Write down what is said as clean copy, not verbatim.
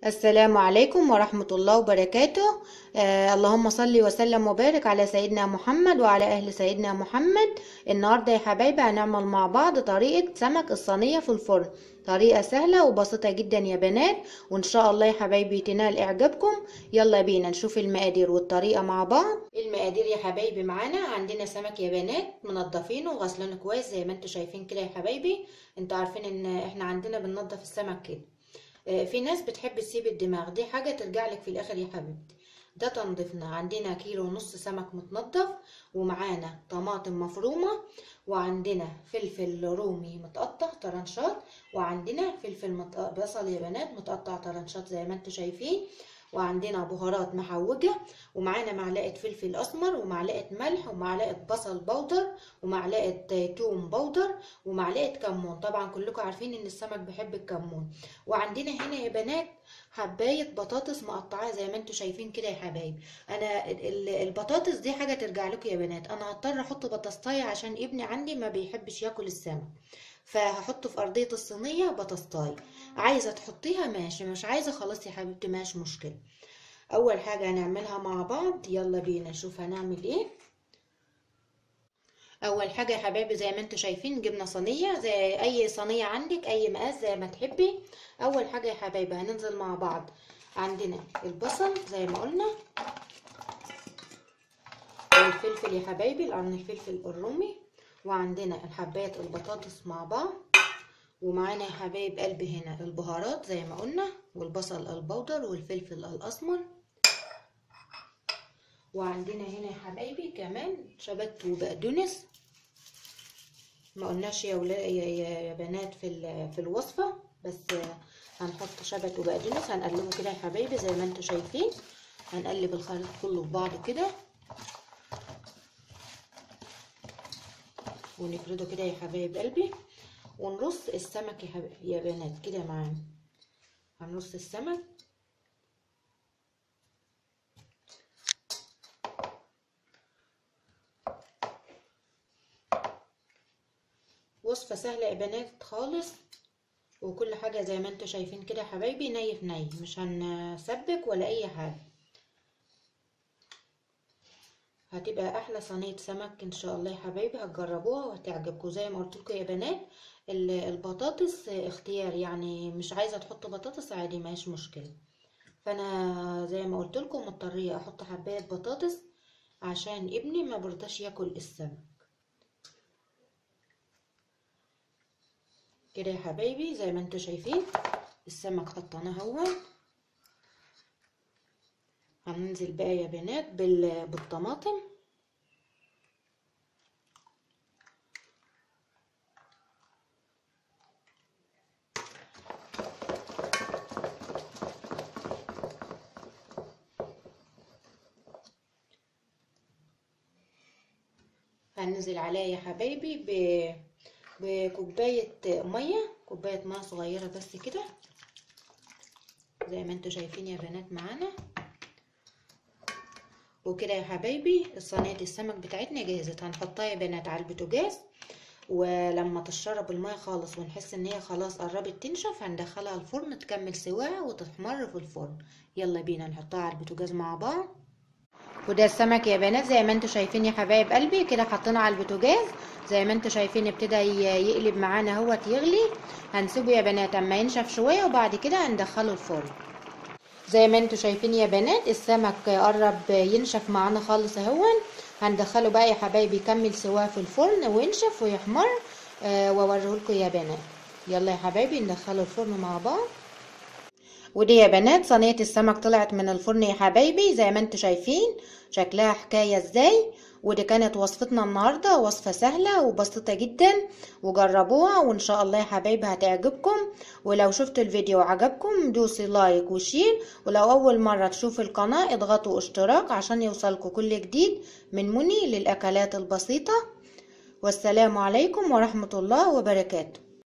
السلام عليكم ورحمة الله وبركاته. اللهم صل وسلم وبارك على سيدنا محمد وعلى أهل سيدنا محمد. النهاردة يا حبايبي هنعمل مع بعض طريقة سمك الصينية في الفرن. طريقة سهلة وبسيطة جدا يا بنات، وإن شاء الله يا حبايبي تنال إعجابكم. يلا بينا نشوف المقادير والطريقة مع بعض. المقادير يا حبايبي معانا عندنا سمك يا بنات منضفينه وغسلينه كويس زي ما انتوا شايفين كده يا حبايبي. انتوا عارفين ان احنا عندنا بننضف السمك كده. في ناس بتحب تسيب الدماغ، دي حاجة ترجع لك في الاخر يا حبيبتي. ده تنظيفنا. عندنا كيلو ونص سمك متنضف، ومعانا طماطم مفرومة، وعندنا فلفل رومي متقطع طرنشات، وعندنا بصل يا بنات متقطع طرنشات زي ما انتوا شايفين، وعندنا بهارات محوجة، ومعانا معلقة فلفل اسمر، ومعلقة ملح، ومعلقة بصل بودر، ومعلقة توم بودر، ومعلقة كمون. طبعا كلكم عارفين ان السمك بيحب الكمون. وعندنا هنا يا بنات حبايه بطاطس مقطعاها زي ما انتوا شايفين كده يا حبايبي. انا البطاطس دي حاجه ترجع لكم يا بنات، انا هضطر احط بطاطايه عشان ابني عندي ما بيحبش ياكل السمك، فهحطه في ارضيه الصينيه بطاطايه. عايزه تحطيها ماشي، مش عايزه خلاص يا حبيبتي ماشي مشكله. اول حاجه هنعملها مع بعض، يلا بينا نشوف هنعمل ايه. اول حاجه يا حبايبي زي ما انتوا شايفين جبنا صينيه، زي اي صينيه عندك اي مقاس زي ما تحبي. اول حاجه يا حبايبي هننزل مع بعض. عندنا البصل زي ما قلنا، والفلفل يا حبايبي القرن الفلفل الرومي، وعندنا الحبات البطاطس مع بعض، ومعانا يا حبايب قلبي هنا البهارات زي ما قلنا، والبصل البودر والفلفل الاسمر، وعندنا هنا يا حبايبي كمان شبت وبقدونس. ما قلناش يا بنات في الوصفه، بس هنحط شبت وبقدونس. هنقلبه كده يا حبايبي زي ما انتوا شايفين، هنقلب الخليط كله في بعضه كده ونفرده كده يا حبايب قلبي، ونرص السمك يا بنات كده معانا. هنرص السمك وصفة سهلة يا بنات خالص، وكل حاجة زي ما انتوا شايفين كده يا حبايبي ني في ني، مش هنسبك ولا اي حاجة. هتبقى احلى صينية سمك ان شاء الله يا حبايبي، هتجربوها وهتعجبكم. زي ما قلت لكم يا بنات البطاطس اختيار، يعني مش عايزة تحطوا بطاطس عادي ماشي مشكلة. فانا زي ما قلت لكم مضطرية احط حباية بطاطس عشان ابني ما برضاش ياكل السمك. كده يا حبايبي زي ما انتوا شايفين السمك حطيناه اهو. هننزل بقى يا بنات بالطماطم. هننزل عليها يا حبايبي بكوباية مية، كوباية مية صغيرة بس كده زي ما انتوا شايفين يا بنات معانا. وكده يا حبايبي صينية السمك بتاعتنا جاهزة. هنحطها يا بنات على البوتاجاز، ولما تشرب المية خالص ونحس ان هي خلاص قربت تنشف هندخلها الفرن تكمل سواها وتحمر في الفرن. يلا بينا نحطها على البوتاجاز مع بعض. وده السمك يا بنات زي ما انتوا شايفين يا حبايب قلبي كده حطيناه على البوتاجاز. زي ما انتوا شايفين ابتدى يقلب معانا اهوت يغلي. هنسيبه يا بنات اما ينشف شويه وبعد كده هندخله الفرن. زي ما انتوا شايفين يا بنات السمك قرب ينشف معانا خالص اهون. هندخله بقى يا حبايبي يكمل سواه في الفرن وينشف ويحمر. واوريهولكوا يا بنات. يلا يا حبايبي ندخله الفرن مع بعض. ودي يا بنات صينية السمك طلعت من الفرن يا حبايبي زي ما انتوا شايفين شكلها حكاية ازاي. ودي كانت وصفتنا النهاردة، وصفة سهلة وبسيطة جدا، وجربوها وان شاء الله يا حبايبي هتعجبكم. ولو شفتوا الفيديو عجبكم دوسي لايك وشير، ولو اول مرة تشوفوا القناة اضغطوا اشتراك عشان يوصلكوا كل جديد من مني للاكلات البسيطة. والسلام عليكم ورحمة الله وبركاته.